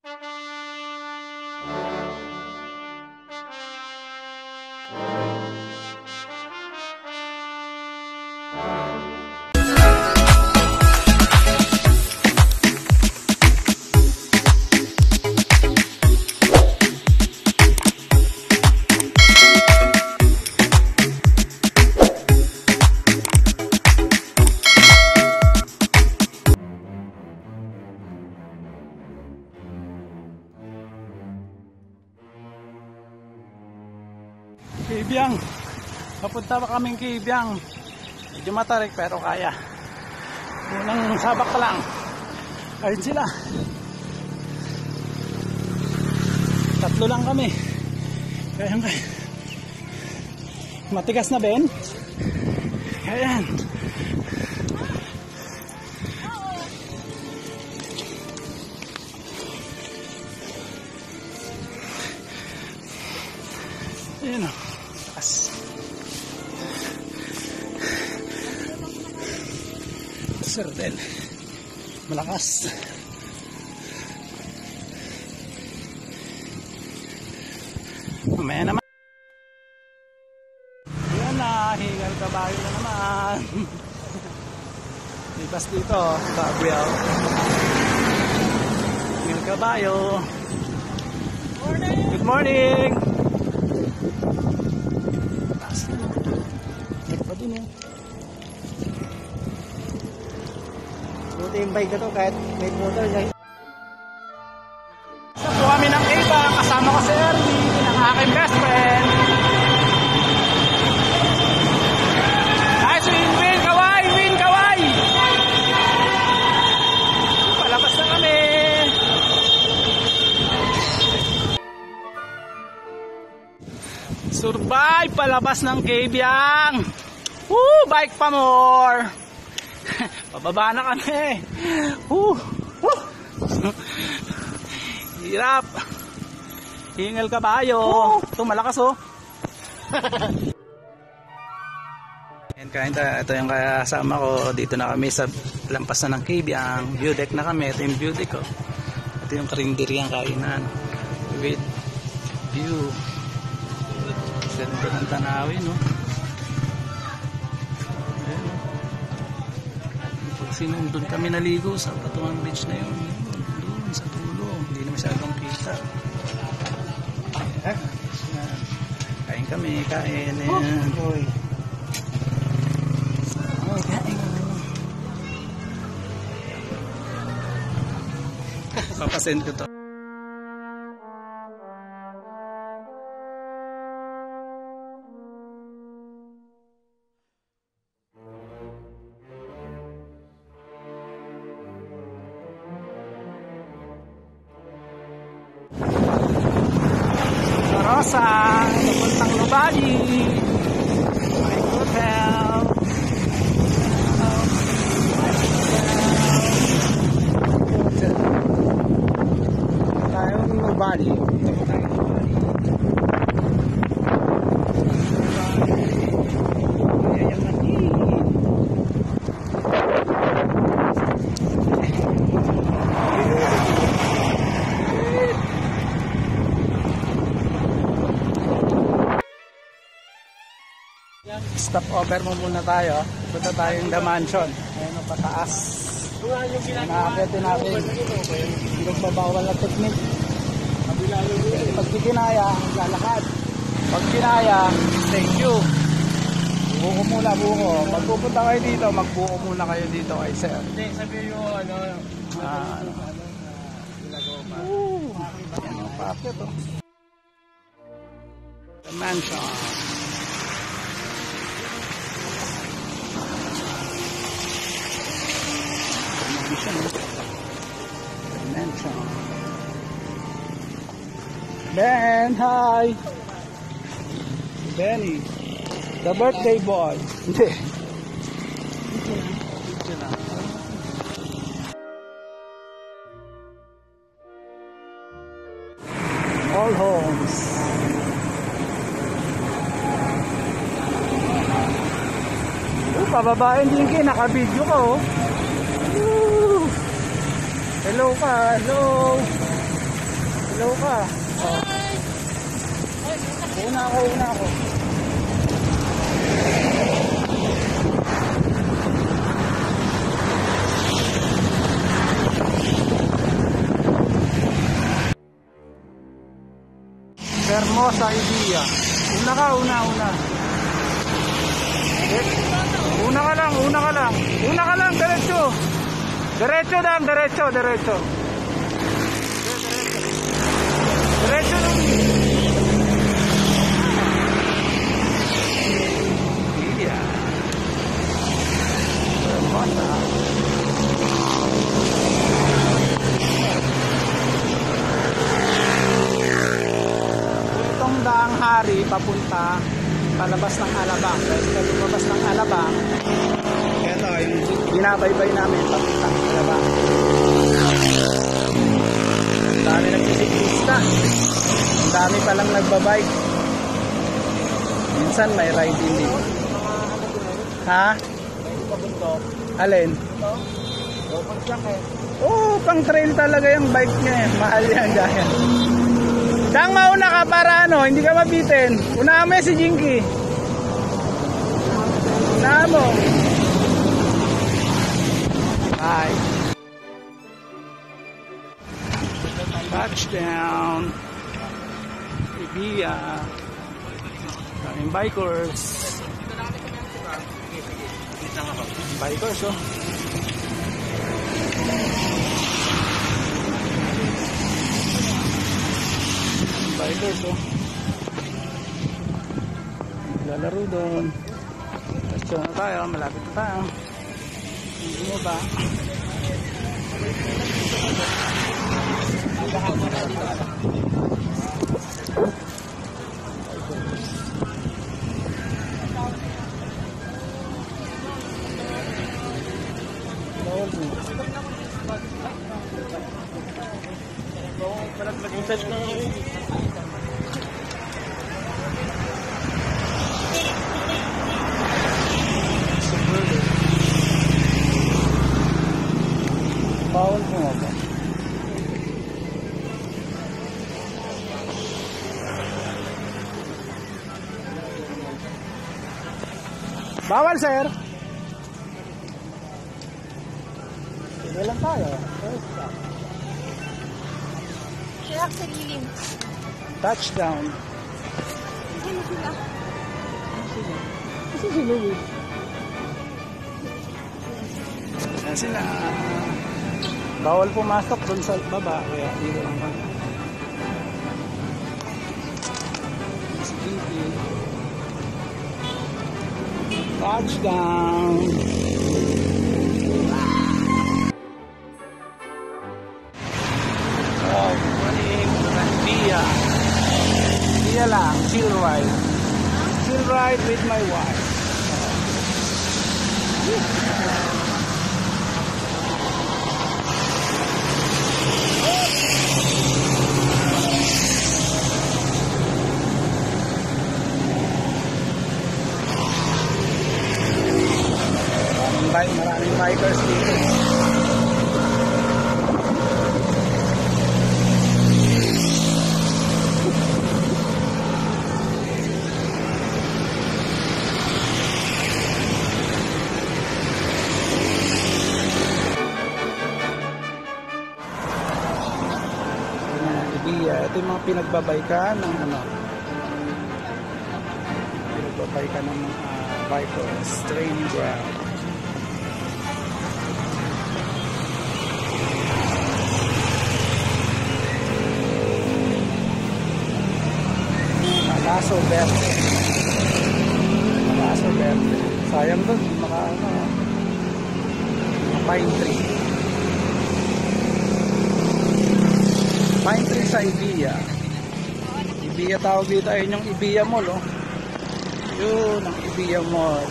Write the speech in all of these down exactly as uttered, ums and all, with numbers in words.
Kibyang, papunta pa kaming Kibyang. Medyo matarik pero kaya. Unang sabak pa lang. Ayun sila. Tatlo lang kami. Kaya kaya. Matigas na Ben. Ayan. Ayan o. Serdel malakas. Mamaya naman. Yan na, hingal kabayo na naman. Lipas dito, Gabriel. Hingal kabayo. Good morning. Pa din eh. Buti yung bike na to kahit may motor niya. Isa po kami ng iba, kasama ko si Ernie, ang aking best friend. Nice win, win, kaway, win, kaway! Palabas na kami. Survive, palabas ng Kibyang. Woo, bike pa more. Pababa na kami. Woo, woo. Hirap. Hingal kabayo. Ito malakas oh. And kinda, ito yung kasama ko. Dito na kami sa lampas na ng Kibyang. View deck na kami. Ito yung view deck oh. Ito yung karinderyang kainan. With view. Ganda ng tanawin no. Sinundon kami naligo sa Patungan Beach na yun, doon sa tulo, hindi na masyadong kita. Kain kami, kain eh. Oh, oh, kain. Papasend ko to. Rosa, papuntang Lubani, my hotel. Tayo ng Lubani. Stop over mo muna tayo. Punta tayong The Mansion. Ayun ang pataas. Nakakita natin. Hindi magbabawal na technique. Pag kinaya, lalakad. Pag kinaya, thank you. Buko muna, buko. Pag pupunta kayo dito, magbuko muna kayo dito kay sir. Hindi, sabi yung ano, ah, ano. Woo! Yan ang packet oh. The Mansion. Mansion. Ben, hi. Benny, the birthday boy. Hindi. All homes. Oh, pababain din kayo, naka-video ka oh. Woo! Hello ka, hello. Hello ka. Oh. Una ako, una ako. Hermosa idea. Una ka, una, una. Una ka lang, una ka lang. Una ka lang, diretso. Diretso lang, diretso, diretso. Diretso lang. Iya. Hermosa. Itong daang hari papunta palabas ng Alabang. Dahil sa lumabas ng Alabang, ito yung binabaybay namin papunta ng Alabang. Ang dami nagsisikista. Ang dami palang nagbabike. Minsan may riding din. Ha? Alin? Oo, pang trail talaga yung bike niya eh. Mahal yan dyan. Dang mauna ka para ano, hindi ka mabitin. Unahan mo si Jinky. Unahan mo. Bye. Touchdown. Ibiya. Daming bikers. Bikers oh. Bikers oh. Lalaro doon. Let's na tayo, malapit na tayo. Hindi mo ba? Bawal mo ba? Bawal sir. Sige lang tayo. Kaya sa lilim. Touchdown. Sino sila? Kasi si Louie. Yan sila. Bawal pumasok dun sa baba. Kaya dito lang kami. Touchdown. Oh, morning. Bia. Bia lang. Chill ride. Chill ride with my wife. Maraming, maraming bikers dito. Ito yung mga pinagbabaykan ng ano, pinagbabaykan ng uh, bikers training ground. Malaso Verde. Malaso Verde. Sayang doon, maka ano, pine tree. Pine tree sa Ibiya. Ibiya tawag dito. Ayun yung Ibiya Mall oh. Yun ang Ibiya Mall.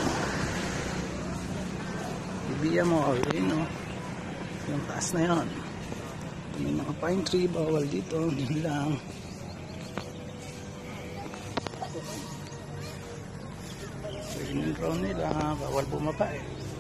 Ibiya Mall. Yun oh. Yung taas na yun. May mga pine tree. Bawal dito. Hindi lang. So yun yung drone nila. Bawal bumaba eh.